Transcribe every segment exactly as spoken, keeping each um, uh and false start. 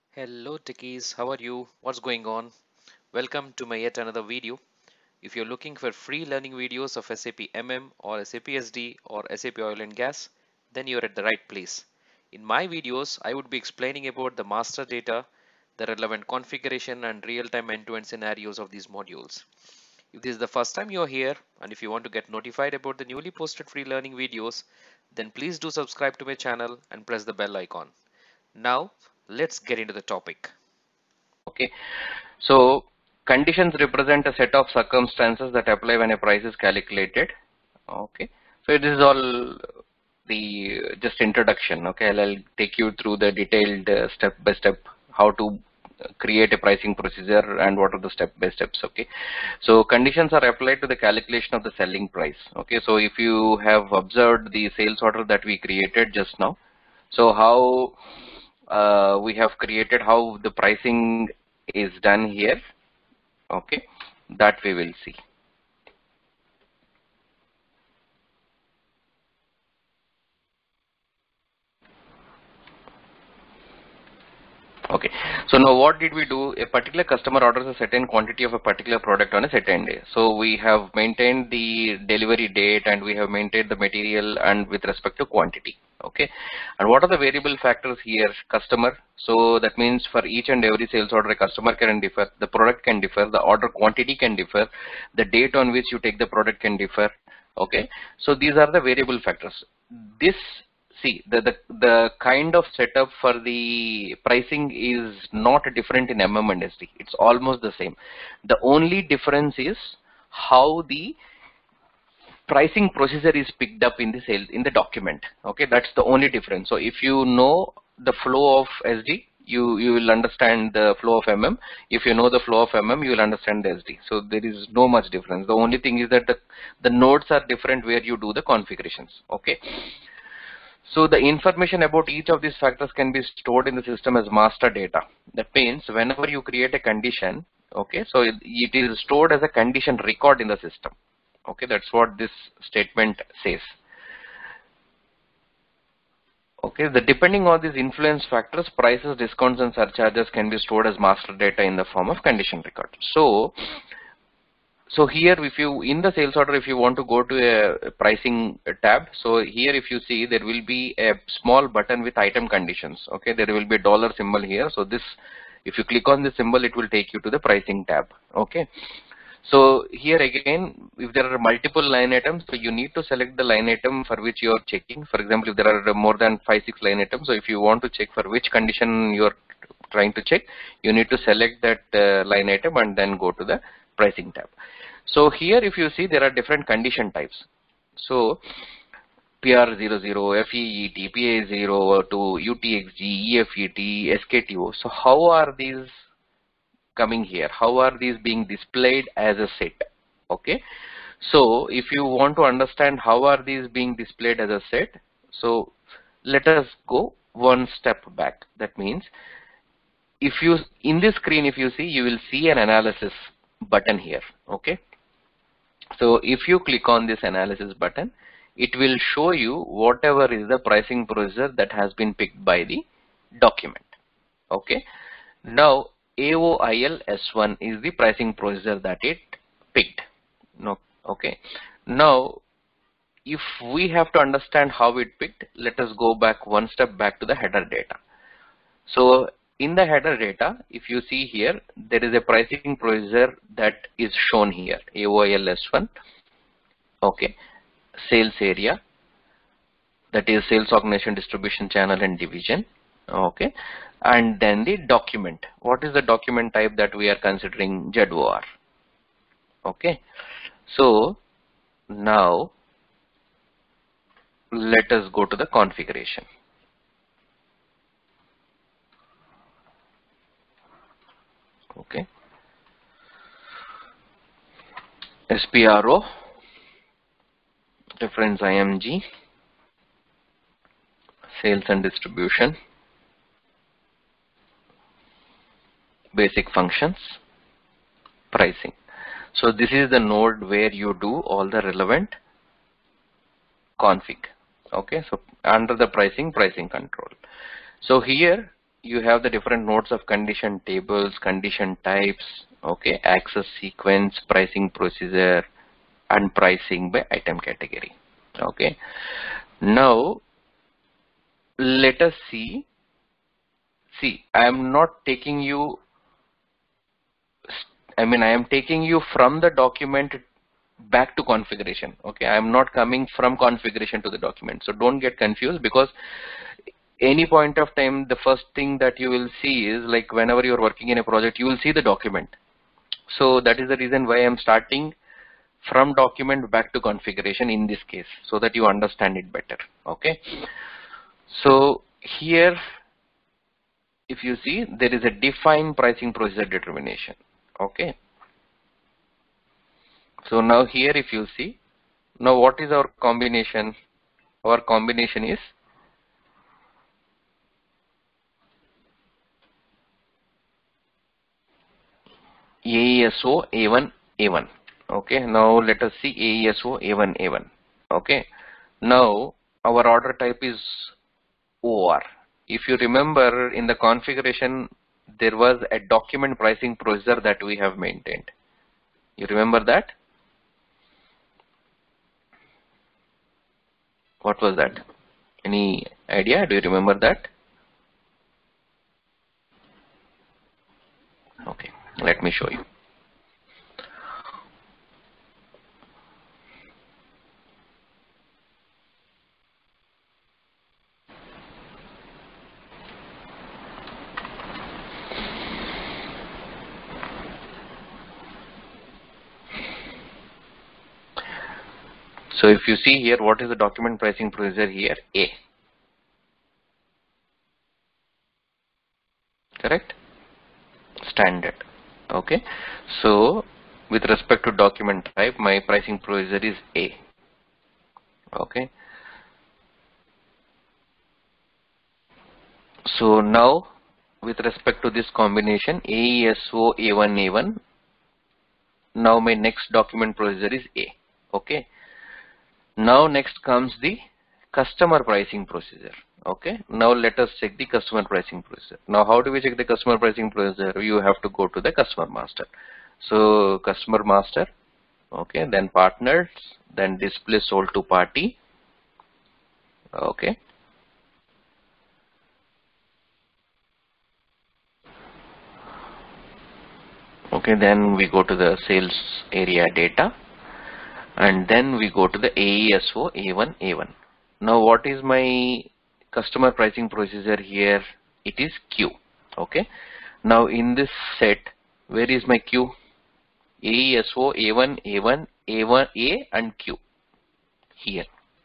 Hello techies, how are you? What's going on? Welcome to my yet another video. If you're looking for free learning videos of S A P M M or S A P S D or S A P Oil and Gas, then you're at the right place. In my videos, I would be explaining about the master data, the relevant configuration and real-time end-to-end scenarios of these modules. If this is the first time you're here and if you want to get notified about the newly posted free learning videos, then please do subscribe to my channel and press the bell icon. Now, let's get into the topic. Okay, so conditions represent a set of circumstances that apply when a price is calculated. Okay, so this is all the just introduction. Okay, I'll, I'll take you through the detailed uh, step by step how to create a pricing procedure and what are the step by steps. Okay, so conditions are applied to the calculation of the selling price. Okay, so if you have observed the sales order that we created just now, so how uh, we have created how the pricing is done here. Okay, that we will see. Okay, so now what did we do? A particular customer orders a certain quantity of a particular product on a certain day. So we have maintained the delivery date and we have maintained the material and with respect to quantity. Okay, and what are the variable factors here? Customer. So that means for each and every sales order, a customer can differ, the product can differ, the order quantity can differ, the date on which you take the product can differ. Okay, so these are the variable factors. This See, the, the, the kind of setup for the pricing is not different in M M and S D. It's almost the same. The only difference is how the pricing procedure is picked up in the sales in the document. Okay, that's the only difference. So if you know the flow of S D, you you will understand the flow of M M. If you know the flow of M M, you will understand the S D. So there is no much difference. The only thing is that the the nodes are different where you do the configurations. Okay. So the information about each of these factors can be stored in the system as master data. That means whenever you create a condition, okay, so it, it is stored as a condition record in the system. Okay, that's what this statement says. Okay, the depending on these influence factors, prices, discounts and surcharges can be stored as master data in the form of condition record. So So here, if you in the sales order, if you want to go to a pricing tab, so here if you see there will be a small button with item conditions. Okay, there will be a dollar symbol here. So this, if you click on this symbol, it will take you to the pricing tab. Okay, so here again, if there are multiple line items, so you need to select the line item for which you are checking. For example, if there are more than five, six line items, so if you want to check for which condition you are trying to check, you need to select that uh, line item and then go to the pricing tab. So here if you see there are different condition types. So P R zero zero, F E E T, P A zero two, U T X G, E F E T, S K T O. So how are these coming here? How are these being displayed as a set? Okay. So if you want to understand how are these being displayed as a set, so let us go one step back. That means if you in this screen, if you see, you will see an analysis button here. Okay. So if you click on this analysis button, it will show you whatever is the pricing procedure that has been picked by the document. Okay. Now A O I L S one is the pricing procedure that it picked. No. Okay. Now if we have to understand how it picked, let us go back one step back to the header data. So in the header data, if you see here, there is a pricing procedure that is shown here, A O I L S one, okay, sales area, that is sales organization, distribution channel and division, okay, and then the document. What is the document type that we are considering? Z O R, okay. So now let us go to the configuration. Okay, S P R O, reference I M G, sales and distribution, basic functions, pricing. So this is the node where you do all the relevant config. Okay, so under the pricing, pricing control. So here you have the different nodes of condition tables, condition types, okay, access sequence, pricing procedure, and pricing by item category. Okay. Now let us see. See, I am not taking you. I mean, I am taking you from the document back to configuration. Okay, I am not coming from configuration to the document. So don't get confused, because any point of time, the first thing that you will see is, like, whenever you are working in a project, you will see the document. So that is the reason why I am starting from document back to configuration in this case, so that you understand it better. Okay. So here, if you see, there is a define pricing procedure determination. Okay. So now here, if you see, now what is our combination? Our combination is A E S O A one A one. Okay. Now let us see A E S O A one A one. Okay. Now our order type is O R. If you remember, in the configuration, there was a document pricing procedure that we have maintained. You remember that? What was that? Any idea? Do you remember that? Okay, let me show you. So if you see here, what is the document pricing procedure here? A. Correct? Standard. Okay. So with respect to document type, my pricing procedure is A. Okay. So now with respect to this combination A E S O A one A one, now my next document procedure is A. Okay. Now next comes the customer pricing procedure. Okay. Now let us check the customer pricing procedure. Now how do we check the customer pricing procedure? You have to go to the customer master. So customer master, okay, then partners, then display sold to party. Okay. Okay, then we go to the sales area data, and then we go to the A E S O A one A one. Now what is my customer pricing procedure here? It is Q. Okay. Now in this set, where is my Q? A E S O A one A one A one A and Q here.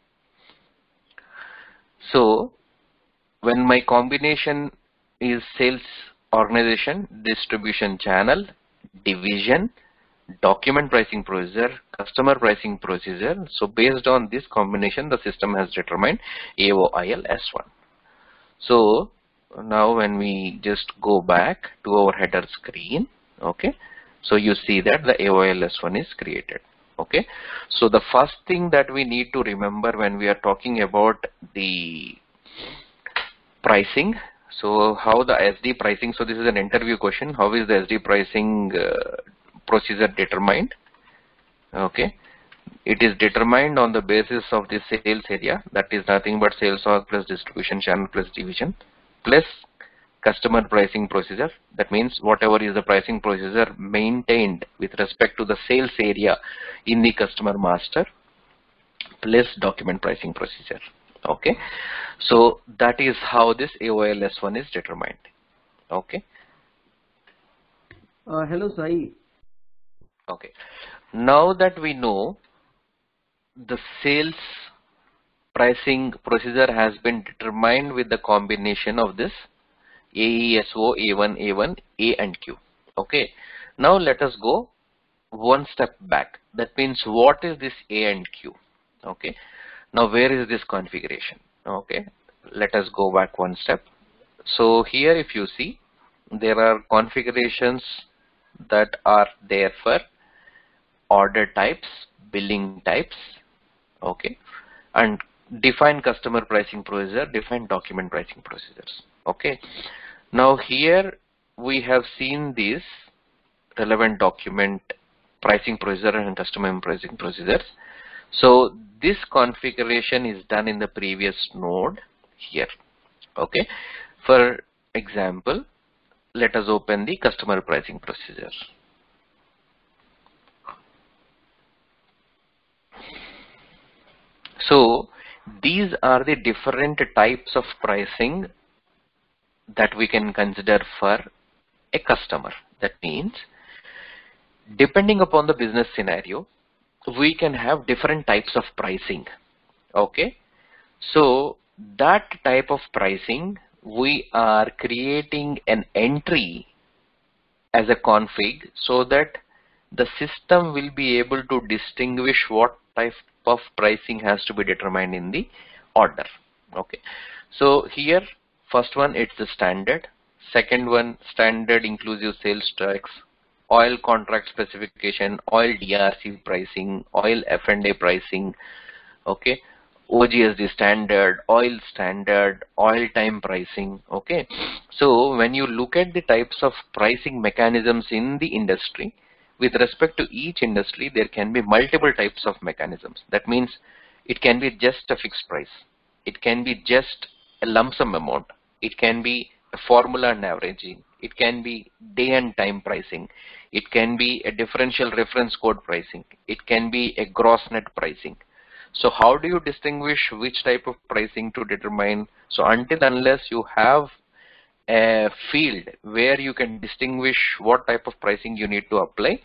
So when my combination is sales organization, distribution channel, division, document pricing procedure, customer pricing procedure. So based on this combination, the system has determined A O I L S one. So now when we just go back to our header screen, okay, so you see that the A O I L S one is created. Okay, so the first thing that we need to remember when we are talking about the pricing, so how the S D pricing, so this is an interview question, how is the S D pricing uh, procedure determined? Okay, it is determined on the basis of the sales area, that is nothing but sales org plus distribution channel plus division plus customer pricing procedure. That means whatever is the pricing procedure maintained with respect to the sales area in the customer master plus document pricing procedure. Okay, so that is how this A O I L S one is determined. Okay. Uh, hello, Sai. Okay. Now that we know the sales pricing procedure has been determined with the combination of this A E S O A one A one A and Q. Okay. Now let us go one step back. That means what is this A and Q? Okay. Now where is this configuration? Okay. Let us go back one step. So here if you see, there are configurations that are there for order types, billing types, okay, and define customer pricing procedure, define document pricing procedures. Okay. Now here we have seen this relevant document pricing procedure and customer pricing procedures. So this configuration is done in the previous node here. Okay. For example, let us open the customer pricing procedure. So these are the different types of pricing that we can consider for a customer. That means depending upon the business scenario, we can have different types of pricing. Okay. So that type of pricing, we are creating an entry as a config so that the system will be able to distinguish what type of pricing has to be determined in the order. Okay. So here, first one, it's the standard. Second one, standard inclusive sales tax, oil contract specification, oil D R C pricing, oil F and A pricing, okay, O G S D standard, oil standard, oil time pricing. Okay, so when you look at the types of pricing mechanisms in the industry, with respect to each industry, there can be multiple types of mechanisms. That means it can be just a fixed price, it can be just a lump sum amount, it can be a formula and averaging, it can be day and time pricing, it can be a differential reference code pricing, it can be a gross net pricing. So how do you distinguish which type of pricing to determine? So until unless you have a field where you can distinguish what type of pricing you need to apply,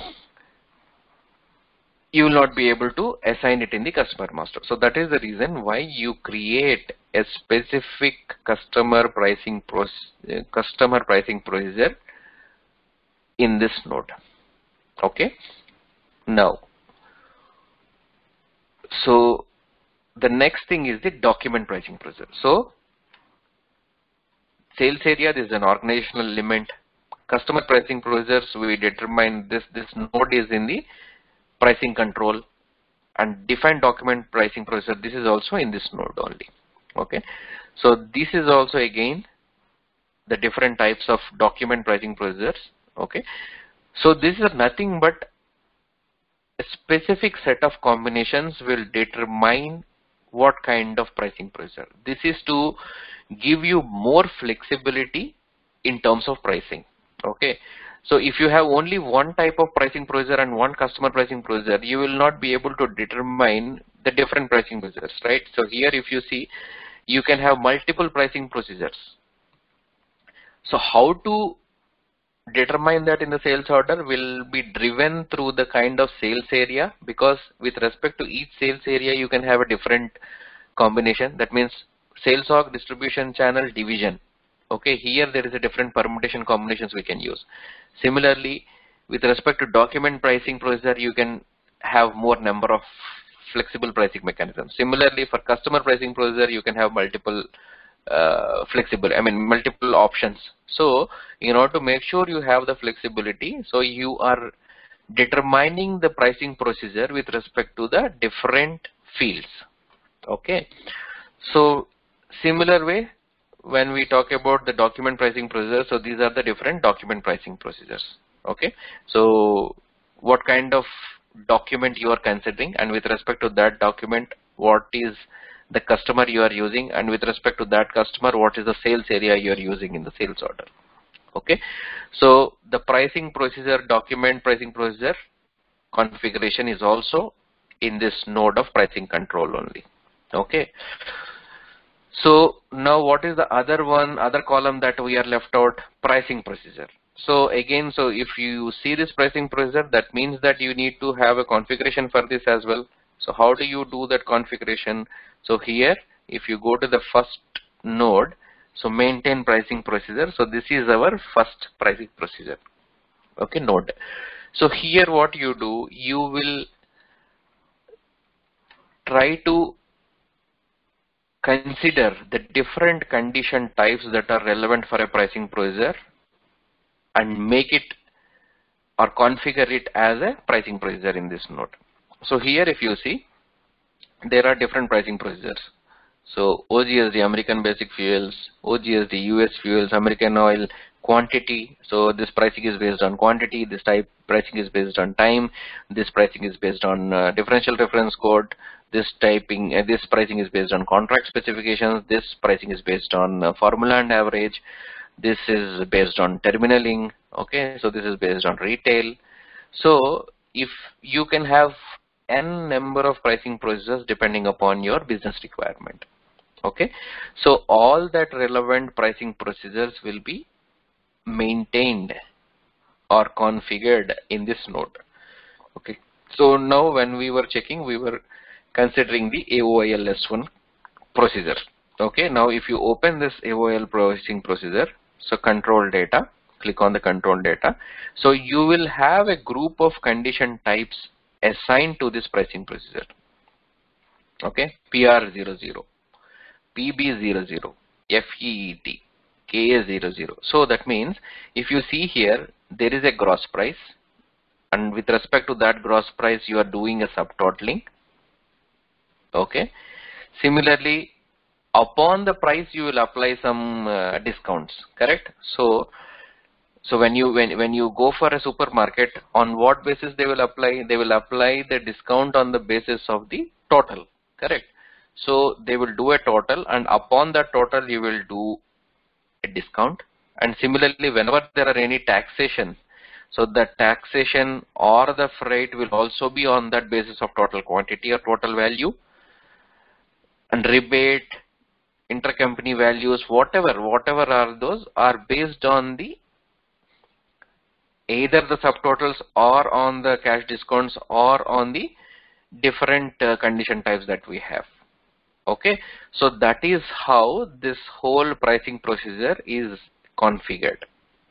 you will not be able to assign it in the customer master. So that is the reason why you create a specific customer pricing process, customer pricing procedure in this node. Okay. Now, so the next thing is the document pricing procedure. So sales area, this is an organizational element. Customer pricing procedures, we determine this, this node is in the pricing control, and define document pricing procedure, this is also in this node only. Okay. So this is also again the different types of document pricing procedures. Okay. So this is nothing but a specific set of combinations will determine what kind of pricing procedure. This is to give you more flexibility in terms of pricing. Okay. So if you have only one type of pricing procedure and one customer pricing procedure, you will not be able to determine the different pricing procedures, right? So here if you see, you can have multiple pricing procedures. So how to determine that in the sales order will be driven through the kind of sales area, because with respect to each sales area you can have a different combination. That means sales org, distribution channel, division. Okay, here there is a different permutation combinations we can use. Similarly, with respect to document pricing procedure, you can have more number of flexible pricing mechanisms. Similarly, for customer pricing procedure, you can have multiple uh, flexible, I mean multiple options. So in order to make sure you have the flexibility, so you are determining the pricing procedure with respect to the different fields. Okay, so similar way, when we talk about the document pricing procedure, so these are the different document pricing procedures. Okay, so what kind of document you are considering, and with respect to that document, what is the customer you are using, and with respect to that customer, what is the sales area you are using in the sales order. Okay, so the pricing procedure, document pricing procedure configuration is also in this node of pricing control only. Okay. So now what is the other one, other column that we are left out? Pricing procedure. So again, so if you see this pricing procedure, that means that you need to have a configuration for this as well. So how do you do that configuration? So here, if you go to the first node, so maintain pricing procedure. So this is our first pricing procedure. Okay, node. So here what you do, you will try to consider the different condition types that are relevant for a pricing procedure and make it or configure it as a pricing procedure in this node. So here if you see, there are different pricing procedures. So O G S D, American Basic Fuels, O G S D, U S Fuels, American Oil, quantity. So this pricing is based on quantity. This type pricing is based on time. This pricing is based on uh, differential reference code. This typing, uh, this pricing is based on contract specifications. This pricing is based on uh, formula and average. This is based on terminaling. Okay, so this is based on retail. So if you can have n number of pricing procedures depending upon your business requirement. Okay, so all that relevant pricing procedures will be maintained or configured in this node. Okay, so now when we were checking, we were considering the A O I L S one procedure. Okay, now if you open this A O I L pricing procedure, so control data, click on the control data. So you will have a group of condition types assigned to this pricing procedure. Okay, P R zero zero, P B zero zero, F E E T, K A zero zero. So that means if you see here, there is a gross price, and with respect to that gross price, you are doing a subtotaling. Okay. Similarly, upon the price, you will apply some uh, discounts. Correct. So, so when you when when you go for a supermarket, on what basis they will apply? They will apply the discount on the basis of the total. Correct. So they will do a total, and upon that total, you will do a discount. And similarly, whenever there are any taxation, so the taxation or the freight will also be on that basis of total quantity or total value. And rebate, intercompany values, whatever, whatever are those, are based on the either the subtotals or on the cash discounts or on the different uh, condition types that we have. Okay, so that is how this whole pricing procedure is configured.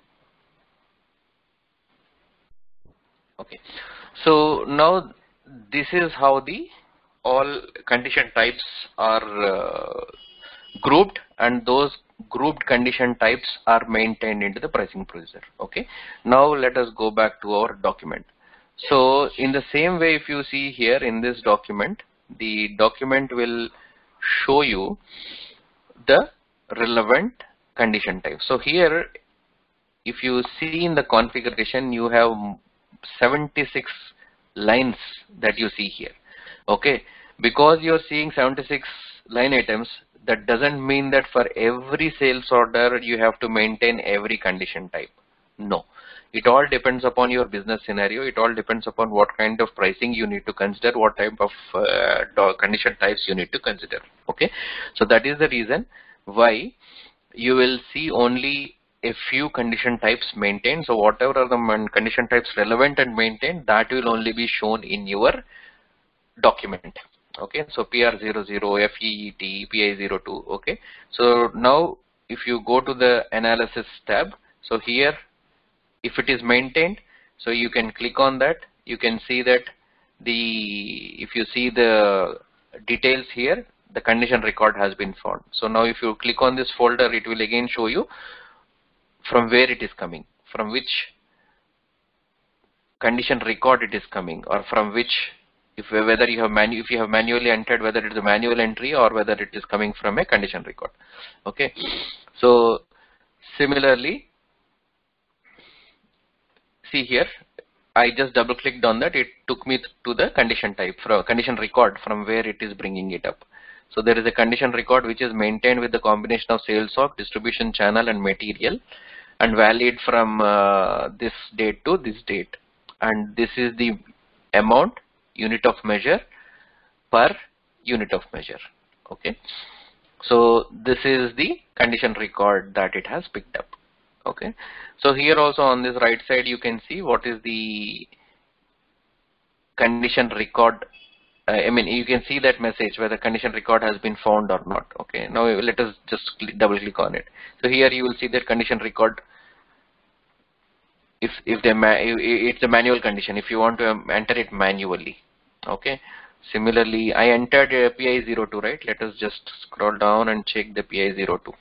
Okay, so now this is how the all condition types are uh, grouped, and those grouped condition types are maintained into the pricing procedure. Okay, now let us go back to our document. So in the same way, if you see here in this document, the document will show you the relevant condition type. So here, if you see in the configuration, you have seventy-six lines that you see here. Okay, because you're seeing seventy-six line items, that doesn't mean that for every sales order you have to maintain every condition type. No, it all depends upon your business scenario. It all depends upon what kind of pricing you need to consider, what type of uh, condition types you need to consider. Okay, so that is the reason why you will see only a few condition types maintained. So whatever are the condition types relevant and maintained, that will only be shown in your document. Okay, so P R zero zero, F E E T, P I zero two. Okay, so now if you go to the analysis tab, so here if it is maintained, so you can click on that. You can see that the if you see the details here, the condition record has been found. So now if you click on this folder, it will again show you from where it is coming, from which condition record it is coming, or from which, if whether you have manu if you have manually entered, whether it is a manual entry or whether it is coming from a condition record. Okay, so similarly, see here, I just double clicked on that. It took me to the condition type, from condition record, from where it is bringing it up. So there is a condition record which is maintained with the combination of sales of distribution channel and material, and valid from uh, this date to this date. And this is the amount, unit of measure, per unit of measure. Okay, so this is the condition record that it has picked up. Okay, so here also on this right side you can see what is the condition record. uh, I mean, you can see that message whether condition record has been found or not. Okay, now let us just double click on it. So here you will see that condition record, if if they ma it's a manual condition, if you want to enter it manually. Okay, similarly I entered uh, P I zero two, right? Let us just scroll down and check the P I zero two.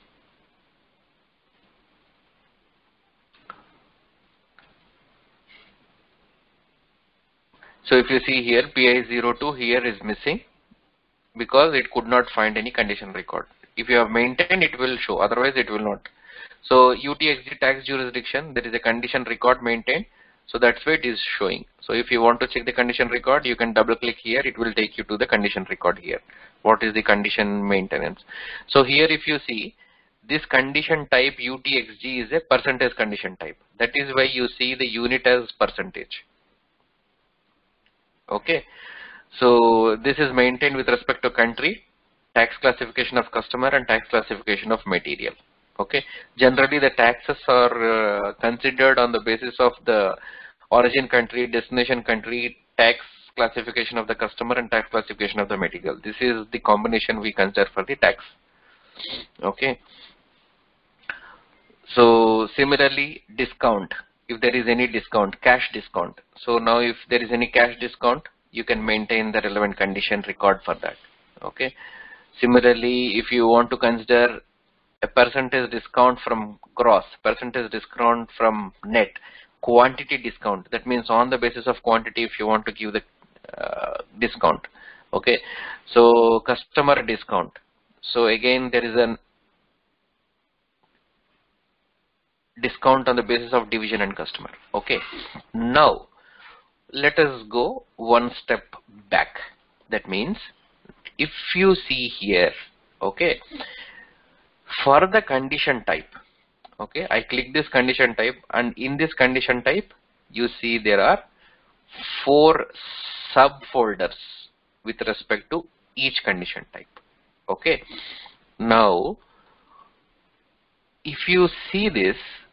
So if you see here, P I zero two here is missing because it could not find any condition record. If you have maintained, it will show, otherwise it will not. So U T X G tax jurisdiction, there is a condition record maintained, so that's why it is showing. So if you want to check the condition record, you can double click here, it will take you to the condition record here. What is the condition maintenance? So here if you see, this condition type U T X G is a percentage condition type. That is why you see the unit as percentage. Okay. So this is maintained with respect to country, tax classification of customer, and tax classification of material. Okay. Generally the taxes are uh, considered on the basis of the origin country, destination country, tax classification of the customer, and tax classification of the material. This is the combination we consider for the tax. Okay. So similarly, discount, if there is any discount, cash discount. So now if there is any cash discount, you can maintain the relevant condition record for that. Okay. Similarly, if you want to consider a percentage discount from gross, percentage discount from net, quantity discount, that means on the basis of quantity if you want to give the uh, discount. Okay. So customer discount. So again there is an discount on the basis of division and customer. Okay. Now let us go one step back. That means if you see here, okay, for the condition type, okay, I click this condition type, and in this condition type you see there are four subfolders with respect to each condition type. Okay. Now if you see this,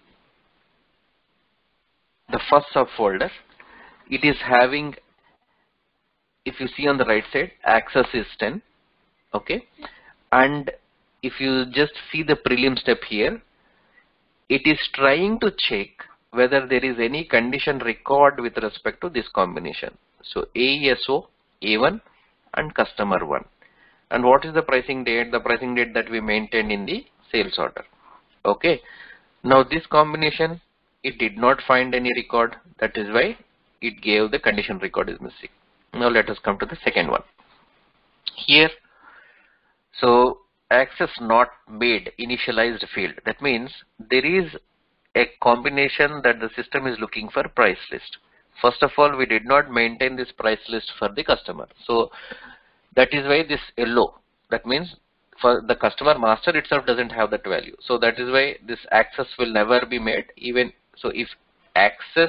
the first subfolder, it is having, if you see on the right side, access is ten. Okay. And if you just see the prelim step here, it is trying to check whether there is any condition record with respect to this combination. So A E S O, A one, and customer one. And what is the pricing date? The pricing date that we maintained in the sales order. Okay. Now this combination, it did not find any record. That is why it gave the condition record is missing. Now let us come to the second one. Here, so access not made initialized field. That means there is a combination that the system is looking for price list. First of all, we did not maintain this price list for the customer. So that is why this yellow, that means for the customer master itself doesn't have that value. So that is why this access will never be made. Even so, if access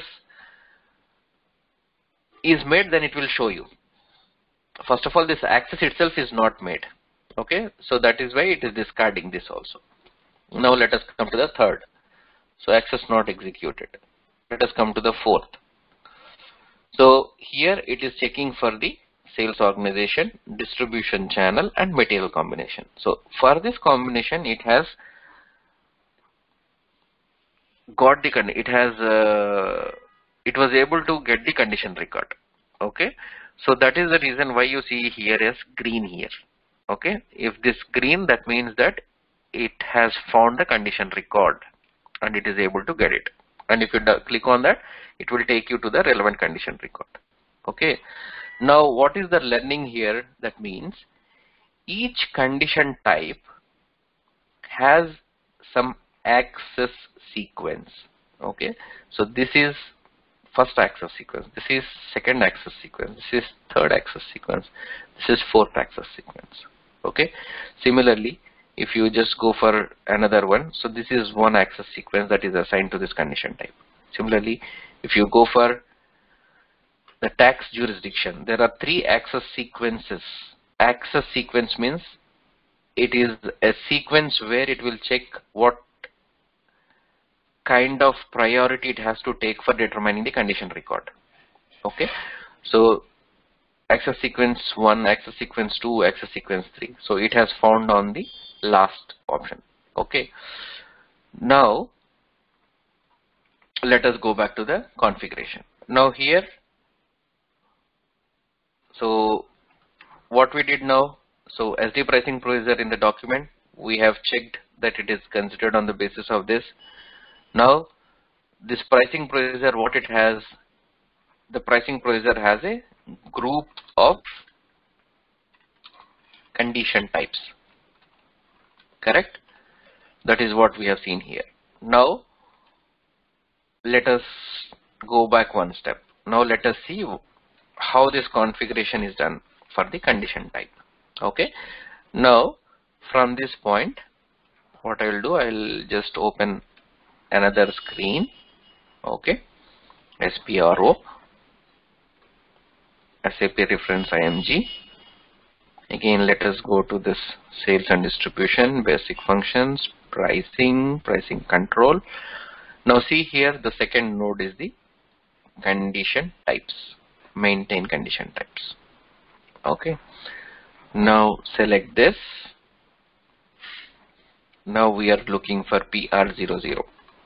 is made, then it will show you. First of all, this access itself is not made. Okay, so that is why it is discarding this also. Now let us come to the third. So access not executed. Let us come to the fourth. So here it is checking for the sales organization, distribution channel, and material combination. So for this combination, it has got the con it has uh, it was able to get the condition record. Okay, so that is the reason why you see here as green here. Okay, if this green, that means that it has found the condition record and it is able to get it. And if you click on that, it will take you to the relevant condition record. Okay. Now what is the learning here? That means each condition type has some access sequence. Okay. So this is first access sequence. This is second access sequence. This is third access sequence. This is fourth access sequence. Okay. Similarly, if you just go for another one, so this is one access sequence that is assigned to this condition type. Similarly, if you go for the tax jurisdiction, there are three access sequences. Access sequence means it is a sequence where it will check what kind of priority it has to take for determining the condition record. Okay. So access sequence one, access sequence two, access sequence three. So it has found on the last option. Okay. Now let us go back to the configuration. Now here, so what we did now, so S D pricing procedure in the document, we have checked that it is considered on the basis of this. Now this pricing procedure, what it has, the pricing procedure has a group of condition types. Correct? That is what we have seen here. Now let us go back one step. Now let us see how this configuration is done for the condition type. Okay. Now from this point, what I will do, I will just open another screen. Okay. S P R O, S A P reference I M G. Again, let us go to this sales and distribution, basic functions, pricing, pricing control. Now see here, the second node is the condition types, maintain condition types. Okay. Now select this. Now we are looking for P R zero zero.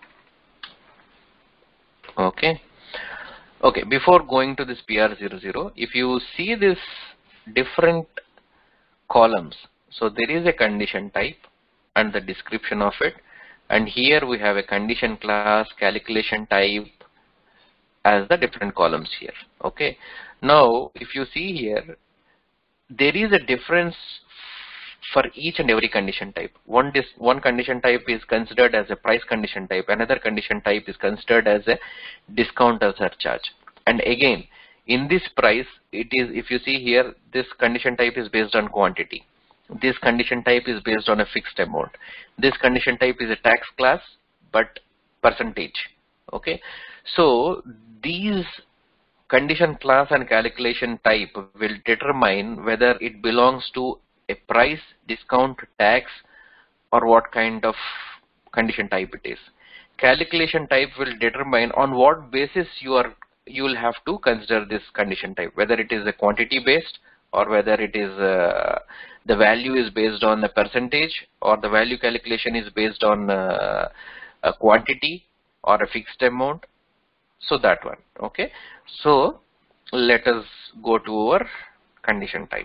Okay. Okay. Before going to this P R zero zero, if you see this different columns, so there is a condition type and the description of it, and here we have a condition class, calculation type as the different columns here. Okay. Now if you see here, there is a difference for each and every condition type. One dis one condition type is considered as a price condition type, another condition type is considered as a discount or surcharge. And again, in this price, it is, if you see here, this condition type is based on quantity. This condition type is based on a fixed amount. This condition type is a tax class, but percentage. Okay. So these condition class and calculation type will determine whether it belongs to a price, discount, tax, or what kind of condition type it is. Calculation type will determine on what basis you are you will have to consider this condition type, whether it is a quantity based or whether it is uh, the value is based on the percentage, or the value calculation is based on uh, a quantity or a fixed amount. So that one. Okay. So let us go to our condition type.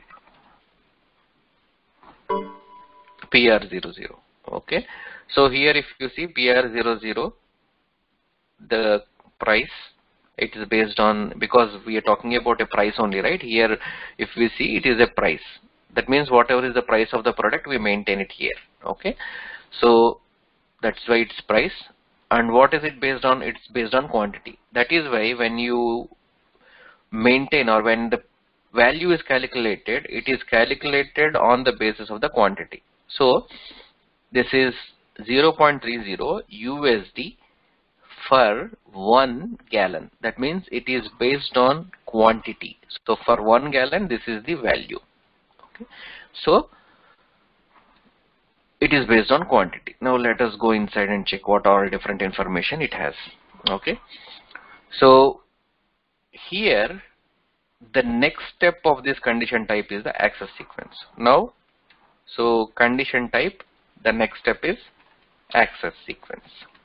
P R zero zero. Okay. So here if you see P R zero zero, the price, it is based on, because we are talking about a price only, right? Here if we see, it is a price. That means whatever is the price of the product, we maintain it here. Okay. So that's why it's price. And what is it based on? It's based on quantity. That is why when you maintain, or when the value is calculated, it is calculated on the basis of the quantity. So this is zero point three zero U S D for one gallon. That means it is based on quantity. So for one gallon, this is the value. Okay. So it is based on quantity. Now let us go inside and check what all different information it has. Okay. So here the next step of this condition type is the access sequence. Now, so condition type, the next step is access sequence.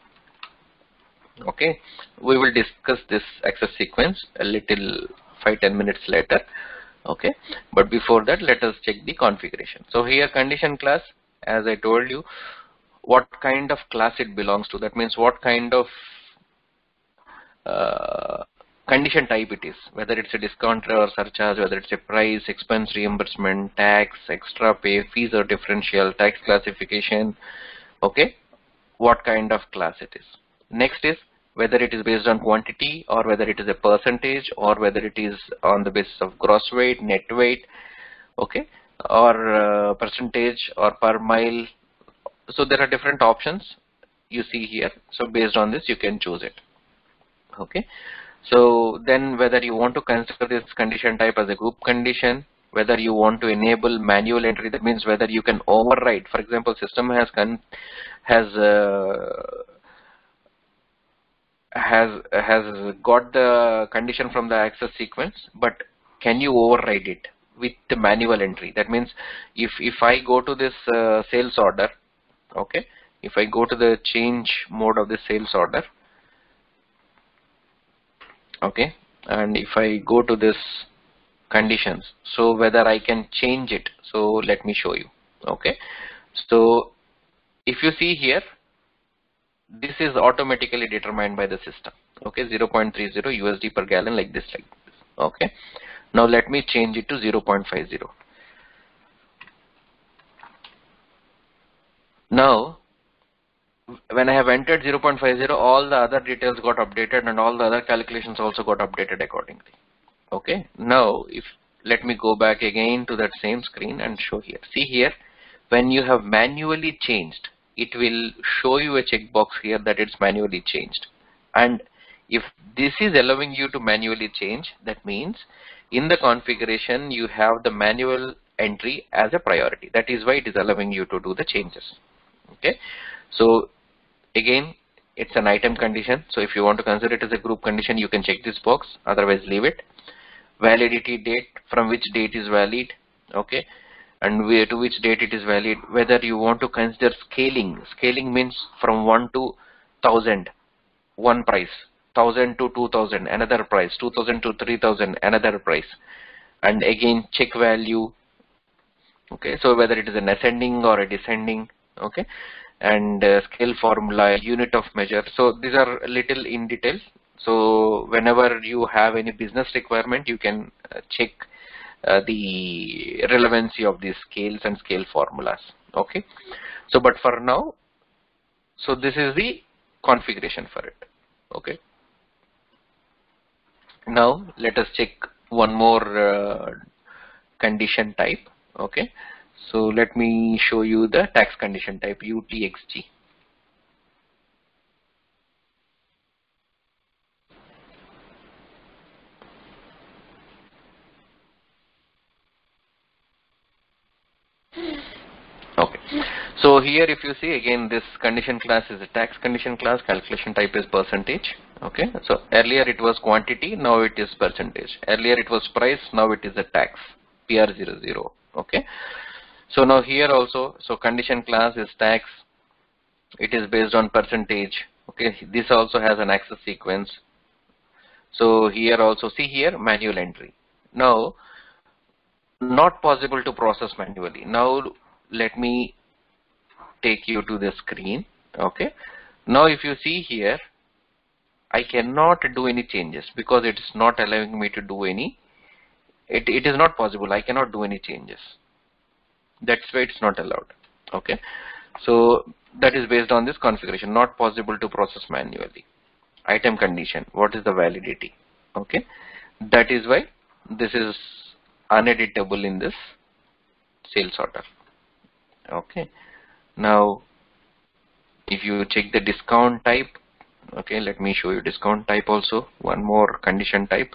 Okay. We will discuss this access sequence a little five to ten minutes later. Okay. But before that, let us check the configuration. So here condition class, as I told you, what kind of class it belongs to. That means what kind of uh, condition type it is, whether it's a discount or surcharge, whether it's a price, expense reimbursement, tax, extra pay, fees or differential, tax classification. Okay. What kind of class it is. Next is whether it is based on quantity, or whether it is a percentage, or whether it is on the basis of gross weight, net weight. Okay. Or uh, percentage, or per mile. So there are different options you see here. So based on this, you can choose it. Okay. So then whether you want to consider this condition type as a group condition, whether you want to enable manual entry, that means whether you can override. For example, system has con has uh, has has got the condition from the access sequence, but can you override it with the manual entry? That means if if I go to this uh, sales order, okay, if I go to the change mode of the sales order, okay, and if I go to this conditions, so whether I can change it. So let me show you. Okay. So if you see here, this is automatically determined by the system. Okay. zero point three zero U S D per gallon, like this, like this. Okay. Now let me change it to zero point five zero. Now when I have entered zero point five zero, all the other details got updated and all the other calculations also got updated accordingly. Okay, now if let me go back again to that same screen and show here. See here, when you have manually changed, it will show you a checkbox here that it's manually changed. And if this is allowing you to manually change, that means in the configuration you have the manual entry as a priority. That is why it is allowing you to do the changes. Okay, so again, it's an item condition. So if you want to consider it as a group condition, you can check this box, otherwise leave it. Validity date, from which date is valid, okay, and where to which date it is valid. Whether you want to consider scaling. Scaling means from one to thousand, one price, thousand to two thousand, another price, two thousand to three thousand, another price, and again check value. Okay, so whether it is an ascending or a descending, okay, and uh, scale formula, unit of measure. So these are a little in detail. So whenever you have any business requirement, you can uh, check uh, the relevancy of these scales and scale formulas. Okay. So, but for now, so this is the configuration for it. Okay. Now let us check one more uh, condition type. Okay. So let me show you the tax condition type U T X G. Okay, so here if you see, again this condition class is a tax condition class, calculation type is percentage. Okay, so earlier it was quantity, now it is percentage. Earlier it was price, now it is a tax, P R zero zero. Okay, so now here also, so condition class is tax, it is based on percentage. Okay, this also has an access sequence. So here also, see here, manual entry. Now not possible to process manually. Now let me take you to the screen. Okay, now if you see here, I cannot do any changes because it is not allowing me to do any, it, it is not possible, I cannot do any changes. That's why it's not allowed. Okay, so that is based on this configuration, not possible to process manually. Item condition, what is the validity? Okay, that is why this is uneditable in this sales order. Okay, now if you check the discount type, okay, let me show you discount type also, one more condition type.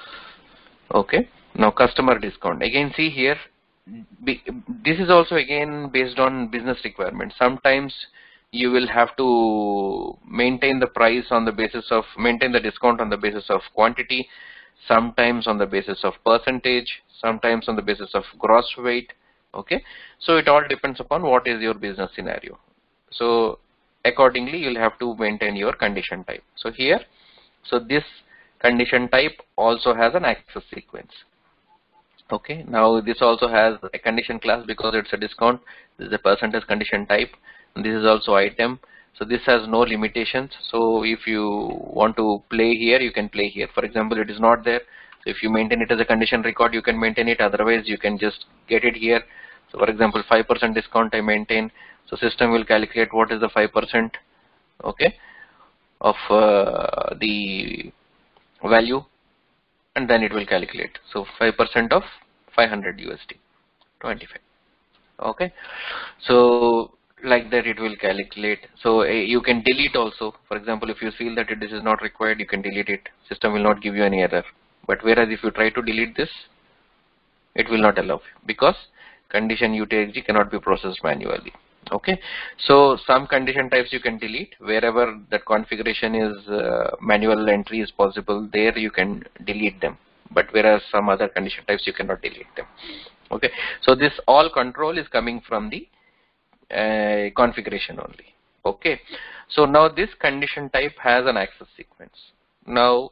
Okay, now customer discount, again see here, this is also again based on business requirements. Sometimes you will have to maintain the price on the basis of, maintain the discount on the basis of quantity, sometimes on the basis of percentage, sometimes on the basis of gross weight. Okay, so it all depends upon what is your business scenario. So accordingly you'll have to maintain your condition type. So here, so this condition type also has an access sequence. Okay, now this also has a condition class because it's a discount. This is a percentage condition type. And this is also item. So this has no limitations. So if you want to play here, you can play here. For example, it is not there. So if you maintain it as a condition record, you can maintain it. Otherwise, you can just get it here. So for example, five percent discount I maintain. So system will calculate what is the five percent, okay, of uh, the value, and then it will calculate. So five percent of five hundred U S D, twenty-five. Okay, so like that it will calculate. So uh, you can delete also. For example, if you feel that this is not required, you can delete it. System will not give you any error. But whereas if you try to delete this, it will not allow you because condition U T X G cannot be processed manually. Okay, so some condition types you can delete. Wherever that configuration is uh, manual entry is possible, there you can delete them. But whereas some other condition types you cannot delete them. Okay, so this all control is coming from the uh, configuration only. Okay, so now this condition type has an access sequence. Now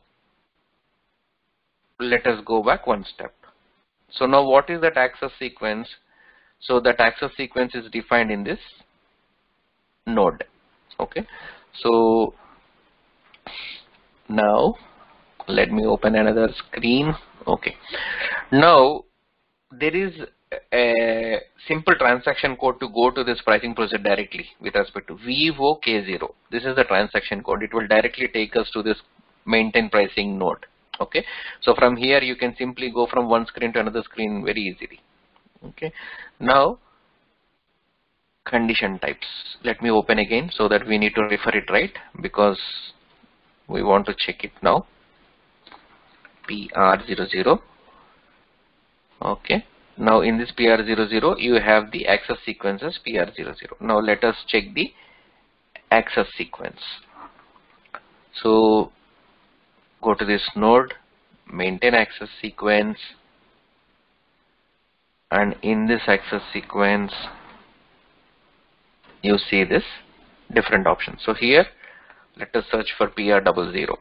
let us go back one step. So now what is that access sequence? So that access sequence is defined in this node. Okay, so now let me open another screen. Okay, now there is a simple transaction code to go to this pricing procedure directly with respect to V O K zero. This is the transaction code. It will directly take us to this maintain pricing node. Okay, so from here you can simply go from one screen to another screen very easily. Okay, now condition types. Let me open again so that we need to refer it right, because we want to check it now. P R zero zero. Okay, now in this P R zero zero you have the access sequences P R zero zero. Now let us check the access sequence. So go to this node, maintain access sequence, and in this access sequence you see this different options. So here let us search for P R double zero.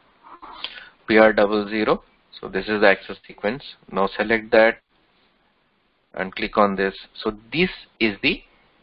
P R double zero. So this is the access sequence. Now select that and click on this. So this is the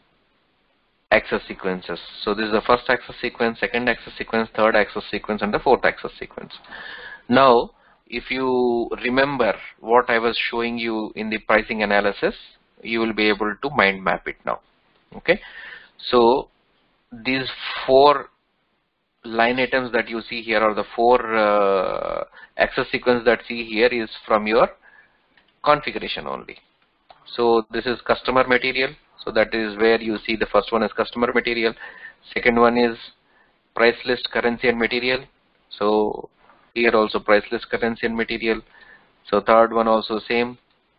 access sequences. So this is the first access sequence, second access sequence, third access sequence, and the fourth access sequence. Now if you remember what I was showing you in the pricing analysis, you will be able to mind map it now. Okay, so these four line items that you see here, or the four uh, access sequence that see here, is from your configuration only. So this is customer material. So that is where you see the first one is customer material. Second one is price list, currency, and material. So here also price list, currency, and material. So third one also same,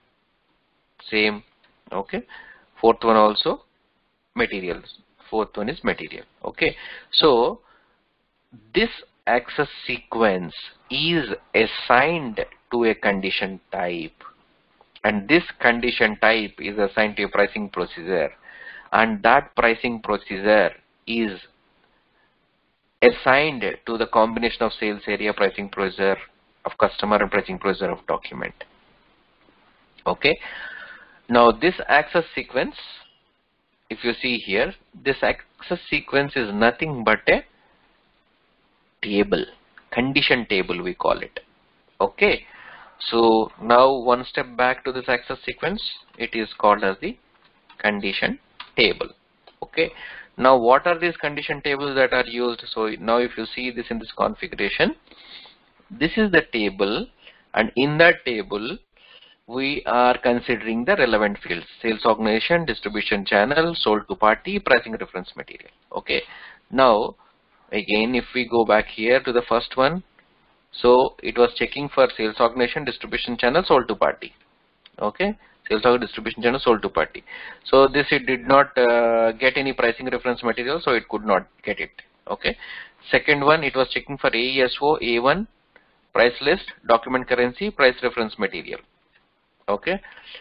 same. Okay. Fourth one also materials. Fourth one is material. Okay. So this access sequence is assigned to a condition type, and this condition type is assigned to a pricing procedure, and that pricing procedure is assigned to the combination of sales area, pricing procedure of customer, and pricing procedure of document. Okay. Now this access sequence, if you see here, this access sequence is nothing but a table, condition table we call it. Okay, so now one step back to this access sequence, it is called as the condition table. Okay, now what are these condition tables that are used? So now if you see this in this configuration, this is the table, and in that table we are considering the relevant fields: sales organization, distribution channel, sold to party, pricing reference material. Okay, now again, if we go back here to the first one, so it was checking for sales organization, distribution channel, sold to party. Okay, sales org, distribution channel, sold to party. So this it did not uh, get any pricing reference material, so it could not get it. Okay. Second one, it was checking for A E S O, A one, price list, document currency, price reference material. Okay.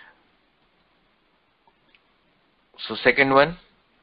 So second one,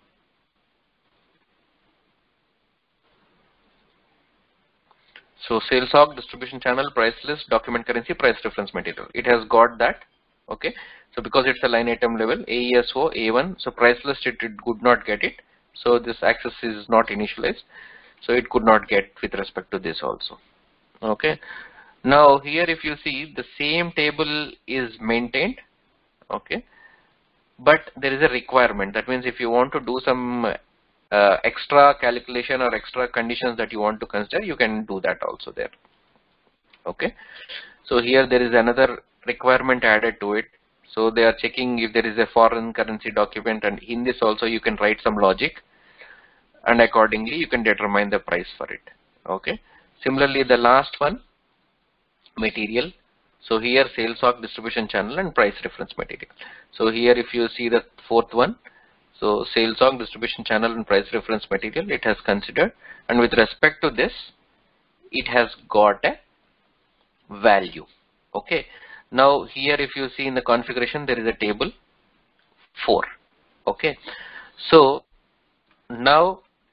so sales org, distribution channel, price list, document currency, price reference material. It has got that. Okay. So because it's a line item level, A E S O, A one, so price list it, it could not get it. So this access is not initialized. So it could not get with respect to this also. Okay. Now here if you see, the same table is maintained. Okay. But there is a requirement. That means if you want to do some Uh, extra calculation or extra conditions that you want to consider, you can do that also there. Okay, so here there is another requirement added to it. So they are checking if there is a foreign currency document, and in this also you can write some logic, and accordingly you can determine the price for it. Okay, similarly the last one, material. So here sales org, distribution channel, and price reference material. So here if you see the fourth one, so sales org, distribution channel, and price reference material, it has considered, and with respect to this, it has got a value. Okay. Now here if you see in the configuration, there is a table four. Okay. So now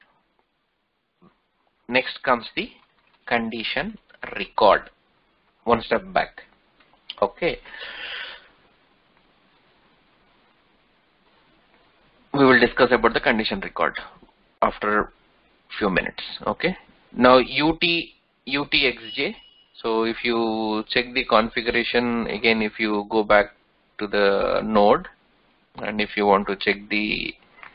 next comes the condition record. One step back. Okay. We will discuss about the condition record after few minutes. Okay. Now U T U T X J. So if you check the configuration again, if you go back to the node, and if you want to check the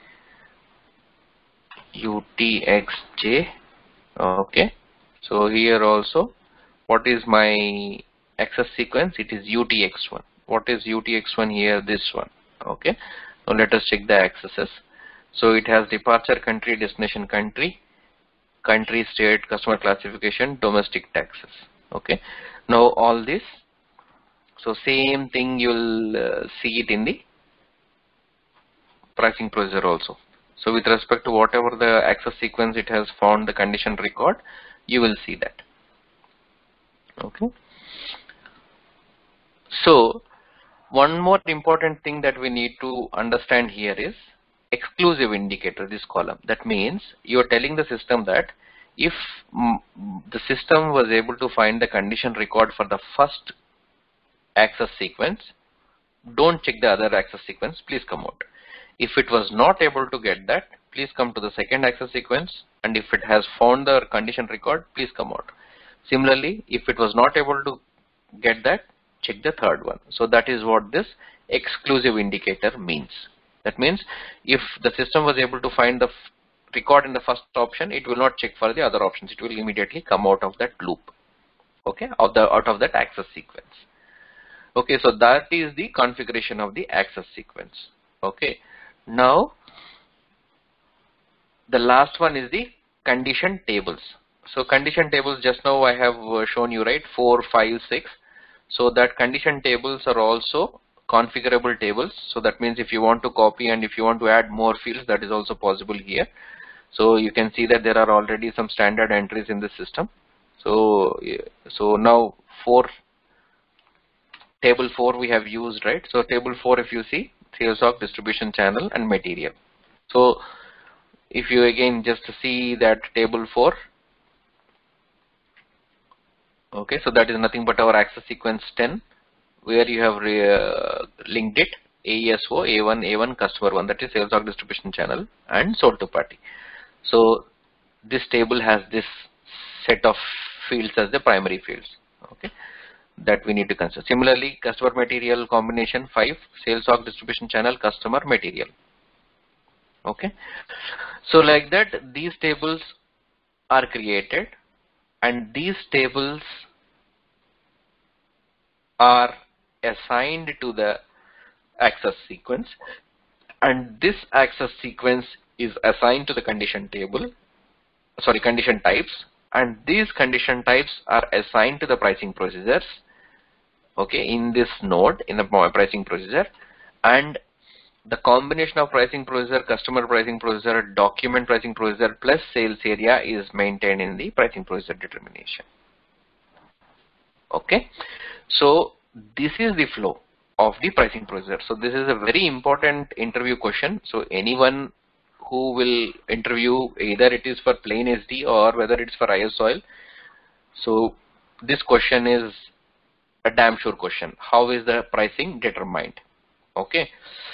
U T X J, okay, so here also what is my access sequence? It is U T X one. What is U T X one here? This one. Okay, now let us check the accesses. So it has departure country, destination country, country, state, customer classification, domestic taxes. Okay, now all this, so same thing you will uh, see it in the pricing procedure also. So with respect to whatever the access sequence it has found the condition record, you will see that. Okay. So one more important thing that we need to understand here is exclusive indicator, this column. That means you are telling the system that if mm, the system was able to find the condition record for the first access sequence, don't check the other access sequence, please come out. If it was not able to get that, please come to the second access sequence, and if it has found the condition record, please come out. Similarly, if it was not able to get that, check the third one. So that is what this exclusive indicator means. That means if the system was able to find the record in the first option, it will not check for the other options. It will immediately come out of that loop. Okay, out, the, out of that access sequence. Okay, so that is the configuration of the access sequence. Okay, now the last one is the condition tables. So condition tables, just now I have shown you, right, four, five, six. So that condition tables are also configurable tables. So that means if you want to copy and if you want to add more fields, that is also possible here. So you can see that there are already some standard entries in the system. So so now four table four we have used, right? So table four, if you see, sales stock, distribution channel, and material. So if you again just see that table four, okay, so that is nothing but our access sequence ten, where you have uh, linked it A E S O, A one, A one, customer one, that is sales stock, distribution channel, and sold to party. So this table has this set of fields as the primary fields, okay, that we need to consider. Similarly, customer material combination five, sales stock, distribution channel, customer material. Okay, so like that these tables are created, and these tables are assigned to the access sequence, and this access sequence is assigned to the condition table, sorry, condition types, and these condition types are assigned to the pricing procedures, okay, in this node, in the pricing procedure, and the combination of pricing procedure, customer pricing procedure, document pricing procedure plus sales area is maintained in the pricing procedure determination. Okay, so this is the flow of the pricing procedure. So this is a very important interview question. So anyone who will interview, either it is for plain S D or whether it's for I S O I L, so this question is a damn sure question. How is the pricing determined? Okay.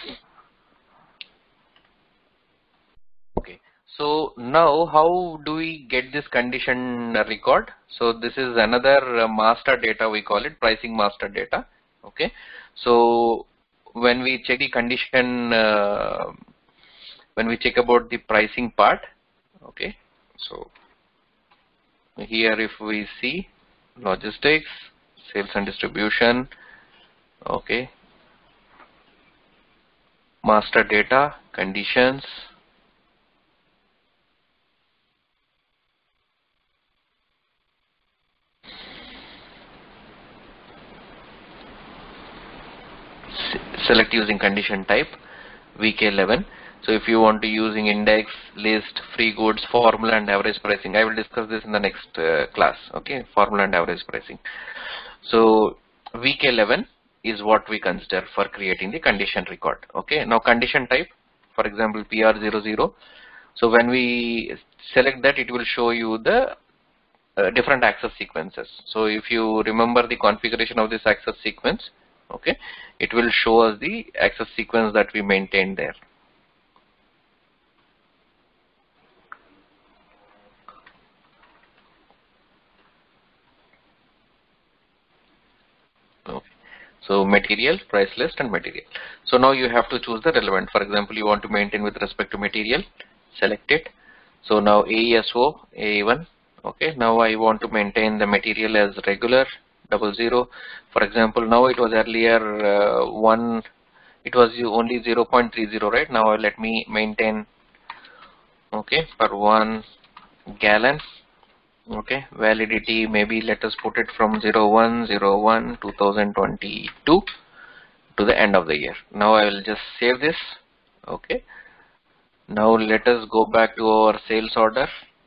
Okay, so now how do we get this condition record? So this is another master data, we call it pricing master data. Okay, so when we check the condition, uh, when we check about the pricing part, okay, so here if we see logistics, sales and distribution, okay, master data, conditions, select using condition type, V K eleven. So if you want to using index, list, free goods, formula and average pricing, I will discuss this in the next uh, class, okay, formula and average pricing. So V K eleven is what we consider for creating the condition record. Okay, now condition type, for example, P R zero zero. So when we select that, it will show you the uh, different access sequences. So if you remember the configuration of this access sequence, okay, it will show us the access sequence that we maintain there. Okay, So material, price list and material. So now you have to choose the relevant. For example, you want to maintain with respect to material, select it. So now A E S O, A one. Okay, now I want to maintain the material as regular, double zero. For example, now it was earlier uh, one, it was only zero point three zero, right? Now let me maintain, okay, per one gallon. Okay, validity, maybe let us put it from zero one zero one two thousand twenty-two to the end of the year. Now I will just save this. Okay, now let us go back to our sales order.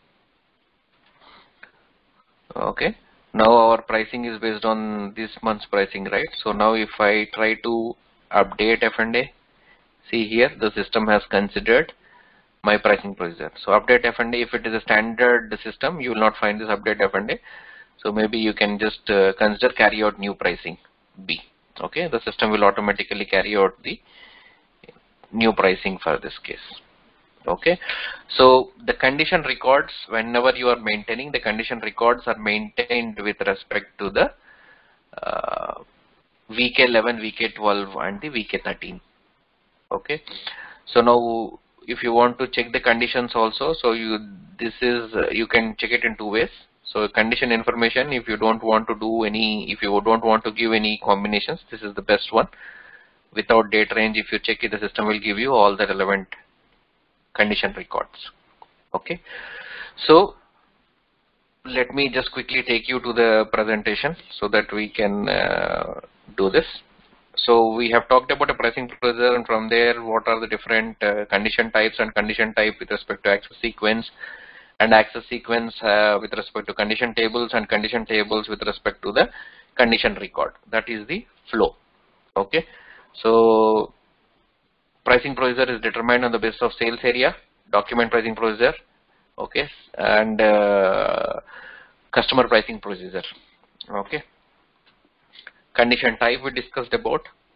Okay, now our pricing is based on this month's pricing, right? So now if I try to update F and A, see here the system has considered my pricing procedure. So update F and A, if it is a standard system, you will not find this update F and A. So maybe you can just uh, consider carry out new pricing B. Okay, the system will automatically carry out the new pricing for this case. Okay, so the condition records, whenever you are maintaining, the condition records are maintained with respect to the uh, V K eleven, V K twelve and the V K thirteen. Okay, so now if you want to check the conditions also, so you this is uh, you can check it in two ways. So condition information, if you don't want to do any, if you don't want to give any combinations, this is the best one. Without date range, if you check it, the system will give you all the relevant condition records. Okay, so let me just quickly take you to the presentation so that we can uh, do this. So we have talked about a pricing procedure, and from there what are the different uh, condition types and condition type with respect to access sequence, and access sequence uh, with respect to condition tables, and condition tables with respect to the condition record. That is the flow. Okay, so pricing procedure is determined on the basis of sales area, document pricing procedure, okay, and uh, customer pricing procedure. Okay, condition type we discussed about.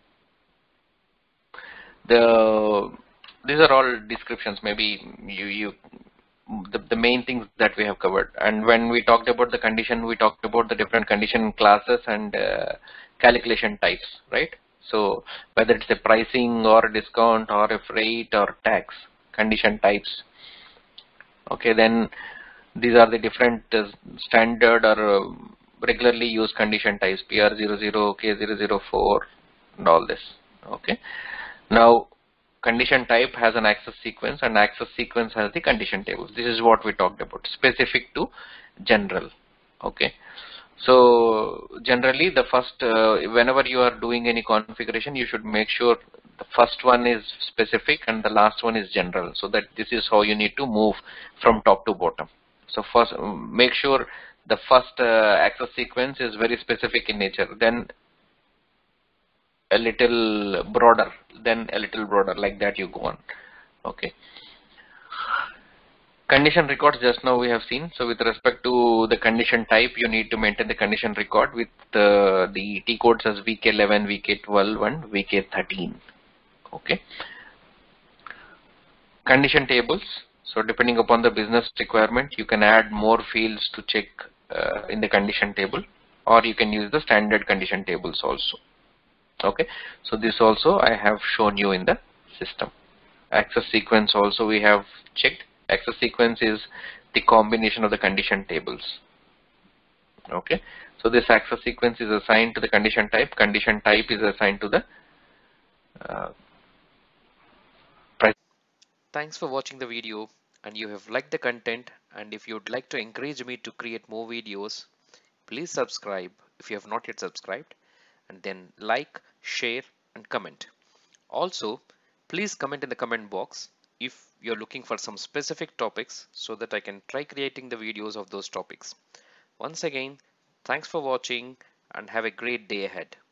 The these are all descriptions. Maybe you you the, the main things that we have covered. And when we talked about the condition, we talked about the different condition classes and uh, calculation types, right? So whether it's a pricing or a discount or a freight or tax, condition types. Okay, then these are the different uh, standard or uh, regularly used condition types, P R zero zero, K zero zero four and all this. Okay, now condition type has an access sequence, and access sequence has the condition tables. This is what we talked about, specific to general. Okay, so generally the first uh, whenever you are doing any configuration, you should make sure the first one is specific and the last one is general, so that this is how you need to move from top to bottom. So first make sure the first uh, access sequence is very specific in nature, then a little broader, then a little broader, like that you go on. Okay, condition records just now we have seen. So with respect to the condition type, you need to maintain the condition record with uh, the T codes as V K eleven, V K twelve and V K thirteen. Okay, condition tables. So depending upon the business requirement, you can add more fields to check uh, in the condition table, or you can use the standard condition tables also. Okay, so this also I have shown you in the system. Access sequence also we have checked. Access sequence is the combination of the condition tables. Okay, so this access sequence is assigned to the condition type. Condition type is assigned to the uh, price. Thanks for watching the video, and you have liked the content, and if you'd like to encourage me to create more videos, please subscribe if you have not yet subscribed, and then like, share and comment. Also, please comment in the comment box if you're looking for some specific topics so that I can try creating the videos of those topics. Once again, thanks for watching and have a great day ahead.